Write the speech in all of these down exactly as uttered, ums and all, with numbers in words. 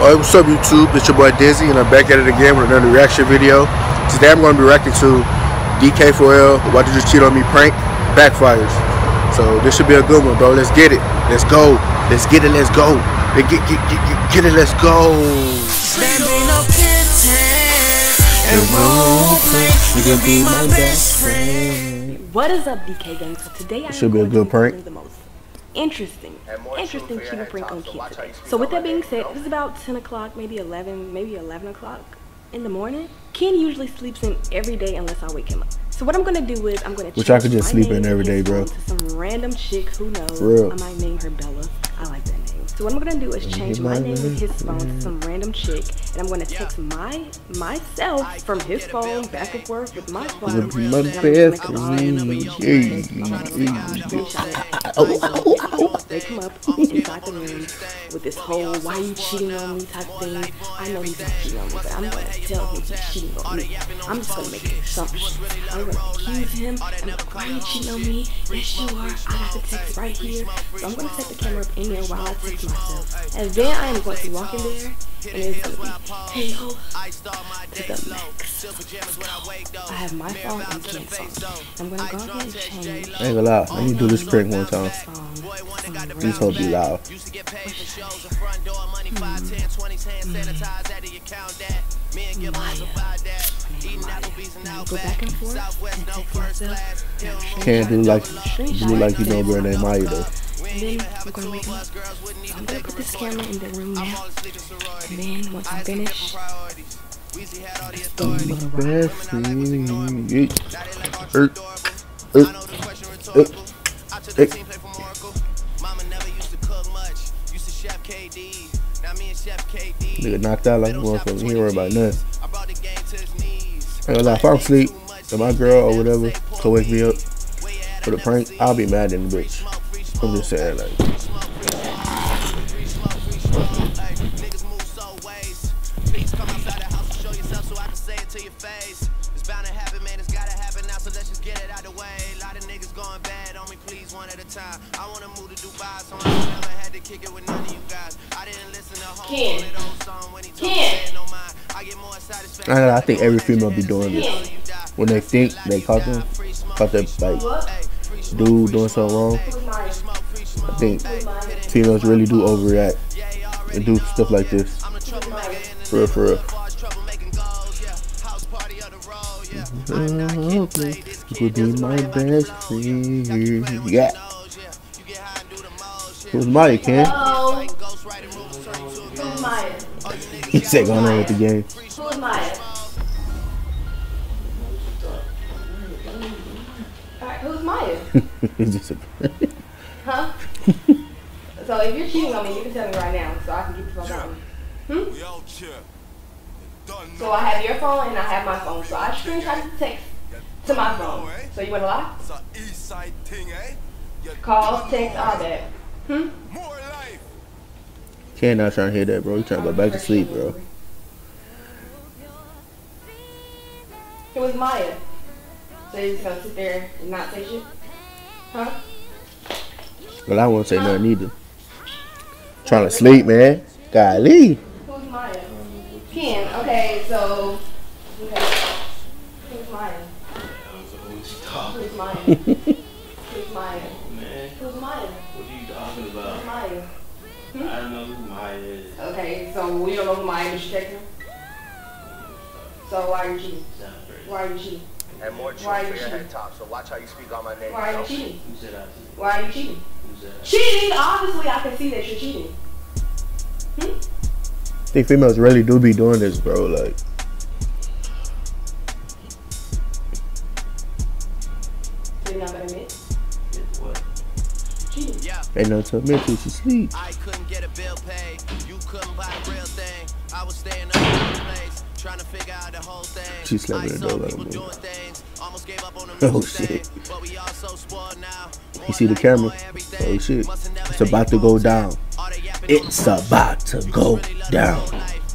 Alright, what's up YouTube? It's your boy Dizzy and I'm back at it again with another reaction video. Today I'm going to be reacting to D K four L, Why Did You Cheat On Me prank, backfires. So this should be a good one, bro. Let's get it. Let's go. Let's get it. Let's go. Get, get, get, get, get it. Let's go. You can be my best friend. What is up, D K gang? So today I should be a good prank. The most interesting, interesting cheating prank on kids today. So with that being said, it's about ten o'clock, maybe eleven, maybe eleven o'clock in the morning. Ken usually sleeps in every day unless I wake him up. So what I'm gonna do is I'm gonna which I could just sleep in every day, bro. To some random chick, who knows? Real. I might name her Bella. I like that name. So what I'm gonna do is change my name with his phone to some random chick, and I'm gonna text my myself from his phone back and forth with my phone. My best friend. Wake him up inside the room with this whole "why you cheating on me" type thing. I know he's not cheating on me, but I'm gonna tell him he's cheating on me. I'm just gonna make an assumption. I'm gonna accuse him. I'm like, "Why are you cheating on me?" Yes, you are. I got the text right here. So I'm gonna set the camera up in there while I text myself, and then I am going to walk in there, and it's gonna be Tail to the max. I have my phone and Ken's phone. I'm gonna go ahead and change. I ain't gonna lie. Let me do this prank one time. These hoes be loud. Hmm. Go back and forth and text myself. Can't do like do like you know girl named Maya though. And then we're gonna wake up. So I'm gonna put this camera in the room now. And then once I'm finished, Best friend. Er, er, er, er. Nigga knocked out like a motherfucker. He ain't worried about nothing. I ain't gonna lie, if I'm asleep and my girl or whatever can wake me up for the prank, I'll be mad in the bitch. I'm just saying, like. It's bound to happen, man. It's gotta happen now, so let's just get it out the way. A lot of niggas going bad on me, please, one at a time. I wanna move to Dubai, so I never had to kick it with none of you guys. I didn't listen to home Ken. song when he told me no mind. I get more satisfaction. I, I think every female be doing this. When they think they caught them, caught that like dude doing something wrong. I think females really do overreact and do stuff like this. For real, for real. You could be my best friend. Yeah. Who's Maya, Ken? Hello. Who's Maya? He said going on with the game. Who's Maya? Alright, who's Maya? It's just a Huh? So if you're cheating on me, you can tell me right now so I can get the fuck out of me. Hmm? So I have your phone and I have my phone. So I screenshot the text to my phone. So you wanna lie? Call, text, all that. Hmm? Ken not trying to hear that, bro. He trying to go back to sleep, bro. It was Maya. So you're just gonna sit there and not say shit? Huh? Well, I won't say nothing either. Trying to sleep, man. Golly. Who's Maya? Ken, okay, so, okay. Who's Maya? Who's Maya? Who's Maya? Man, Who's Maya? what are you talking about? Who's Maya? Hmm? I don't know who Maya is. Okay, so you don't know who Maya is, but you texting her? So why are you cheating? Why are you cheating? And more Why are for you your cheating? head top, so watch how you speak on my name. Why are you cheating? Who said I cheated? Why are you cheating? Who said I Cheating? Obviously I can see that you're cheating. Hmm? I think females really do be doing this, bro. Like, So you're not gonna admit? did what? Cheating. Yeah. ain't nothing to admit to. She sleep. I couldn't get a bill paid. You couldn't buy the real thing. I was staying up in the place, trying to figure out the whole thing. She slept in the door, let him doing move. things. Almost gave up on the Oh, music shit. thing, but we all so spoiled now. You see the camera? Oh shit. It's about to go down. It's about to go down.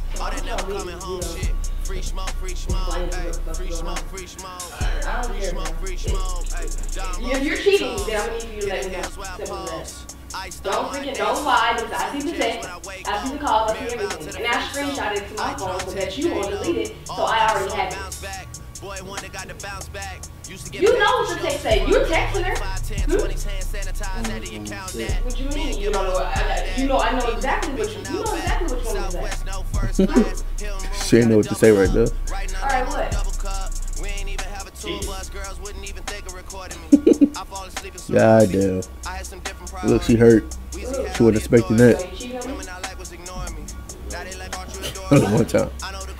Free smoke, free smoke, hey, free smoke, free smoke, I don't free care, smoke, man. free smoke, hey, If you're cheating, then I'm gonna need you to let me know. Simple as that. Don't freaking, don't lie, because I see the text, I see the calls, I see everything. And I screenshot it to my phone so that you won't delete it, so I already have it. You know what the text say. You're texting her. Hmm? What you mean? You don't know what I, you know I know exactly what you, you know exactly which one is that. She ain't know what to say right there. Alright, what? God damn. Look, she hurt. She wasn't expecting that. One time.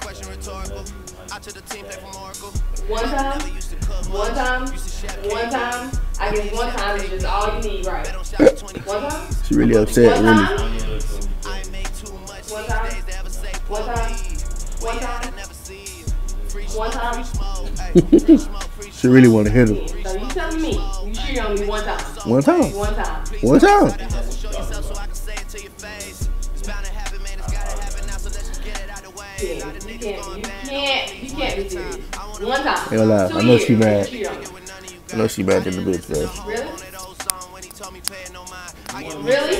One time, one time, one time. I guess one time is just all you need, right? One time? She really upset, One really. time? One time? One time? One time? One time? She really want to hit him. So you telling me you cheated on me one time? One time. One time. One time. Yeah, you can't, you can't, you can't be serious. One time. Ain't gonna lie, Two I know years, she mad. you cheated on me. I know she mad in the bitch, bro. Really? Really?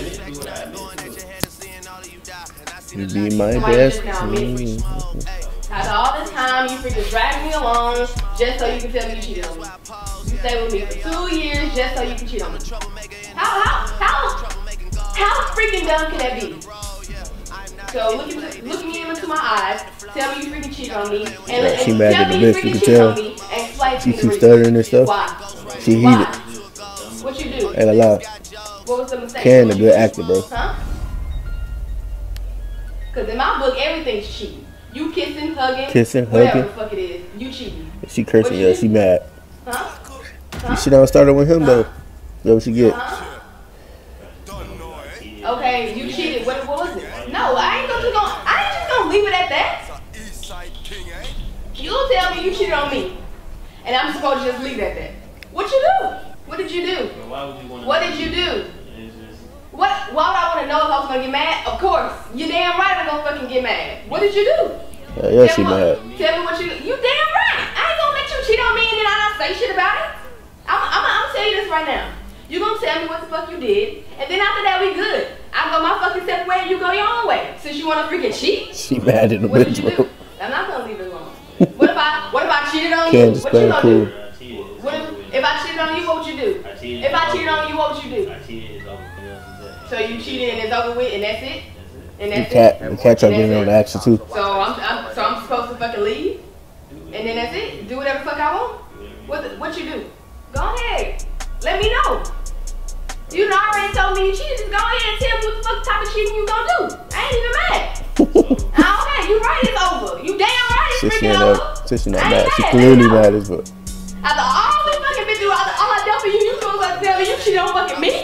You be my Somebody best. just now admitted Mm. After all this time, you freaking dragged me along just so you can tell me you cheated on me. You stayed with me for two years just so you can cheat on me. How, how, how, how freaking dumb can that be? So look, into, look me into my eyes, tell me you freaking cheated on me, and, Yeah, and she mad tell at the me you bitch, you freaking can cheated tell. on me, and explain to She me the keep reason. stuttering and stuff. Why? She Why? heated. What you do? Ain't gonna lie. What was the mistake? Ken a good actor, bro. Huh? Because in my book, everything's cheating. You kissing, hugging, Kissing, whatever hugging. the fuck it is, you cheating. She cursing, What yeah, you she do? mad. Huh? You should have started with him, though. That's what she get. Huh? Okay, you cheated. What, what was it? No, I ain't gonna just gonna, I ain't just gonna leave it at that. You tell me you cheated on me, and I'm supposed to just leave it at that. What you do? What did you do? Why would you want to What did you do? It's just, What? Why would I want to know if I was gonna get mad? Of course, you damn right I'm gonna fucking get mad. What did you do? Yeah, yeah, she tell, me, mad. tell me what you. You damn right. I ain't gonna let you cheat on me and then I not say shit about it. I'm, I'm, I'm gonna tell you this right now. You gonna tell me what the fuck you did, and then after that we good. I go my fucking separate way and you go your own way. Since you wanna freaking cheat. She mad in the What did bitch, you bro. do? I'm not gonna leave it alone. What if I what if I cheated on Ken you? just What you playing gonna cool. do? I cheated. It's What over if, with. if I cheated on you, what would you do? I cheated. If I cheated on you, what would you do? I cheated. It's over. What else is that? So you cheated and it's over with and that's it? That's it. And The that's cat, it? the cat tried getting on the action, too. So I'm, I'm so I'm supposed to fucking leave? And then that's it? Do whatever the fuck I want? What the, what you do? Go ahead. Let me know. You know, I already told me you cheated. Just go ahead and tell me what the fuck type of cheating you gonna do. I ain't even mad. Ah, okay, you right, it's over. You damn right, it's Since she freaking ain't over. not, since she not I ain't mad. She mad, clearly let me know. mad as fuck. After all we fucking been through, after all I done for you, you supposed to tell me you cheated on fucking me?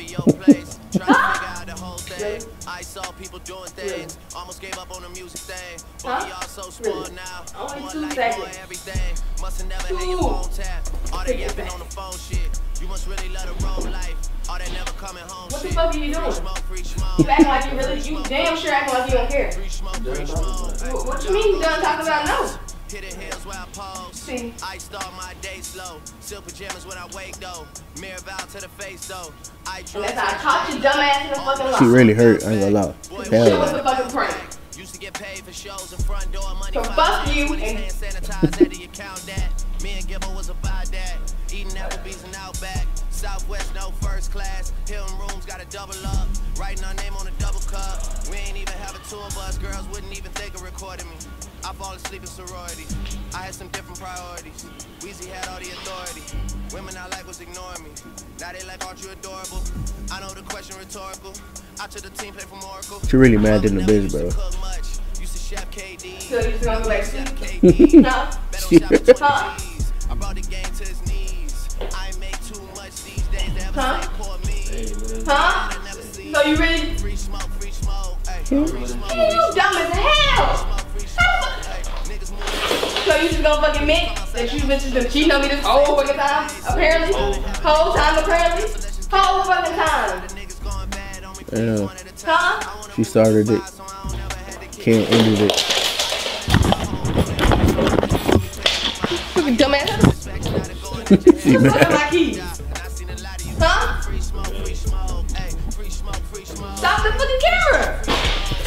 Huh? I saw people doing things, almost gave up on the music thing. Huh? But we all so spoiled Really? now. Only One two like seconds. boy, everything. Must have never had Two. your phone tap. All they Take it yapping back. on the phone shit. You must really love the road life. All that never coming home What the shit. fuck are you doing? Smoke, free smoke. You acting like you really, you damn sure acting like you don't care. Free smoke, free smoke. What, what you mean you done talking about no? Hit the hills where I pose. See. I start my day slow. Silk pajamas when I wake though. Mirror vow to the face though. I And drove that's how I caught your dumb ass in the fucking lie. She really hurt, I ain't gonna lie. Shit Hell was no. a fucking prank. Used to get paid for shows in front door money. So five fuck dollars, you twenty and- hand sanitizer, how do you count that? Me and Gibbo was about that. Eating Applebee's and Outback. Southwest, no first class. Hilton rooms got a double up. Writing our name on a double cup. We ain't even have a tour bus. Girls wouldn't even think of recording me. I fall asleep in sorority. I had some different priorities. Weezy had all the authority. Women I like was ignoring me. Now they like, aren't you adorable? I know the question rhetorical. I took the team play from Oracle. She really mad in the bitch, bro. Used to chef K D. So you just gonna go back to sleep? K D. Huh? Huh? I brought the game to his knees. I ain't make too much these days. They ever Huh? say poor me. Huh? I never see So you really, free smoke, free smoke. Ay, free smoke, you dumb as hell. free smoke. Ay, niggas move. So you just gonna fucking admit that you bitches been cheating on me this whole fucking time? Apparently? Whole time apparently? Whole fucking time. Niggas going bad on me. Yeah, Huh? she started it. Ken ended it. Fucking dumbass. She Look at mad. my keys. Huh?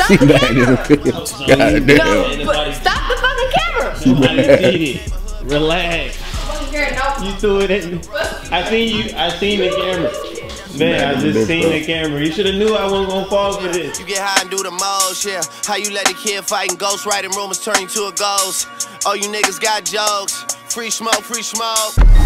She mad as a bitch. God damn. No, but stop the fucking camera. Nobody did it. Relax. You threw it in. I seen you. I seen the camera. Man, I just seen the camera. You should have knew I wasn't gonna fall for this. You get high and do the most, yeah. How you let the kid fighting ghosts, writing rumors turn you to a ghost. Oh, you niggas got jokes. Free smoke, free smoke.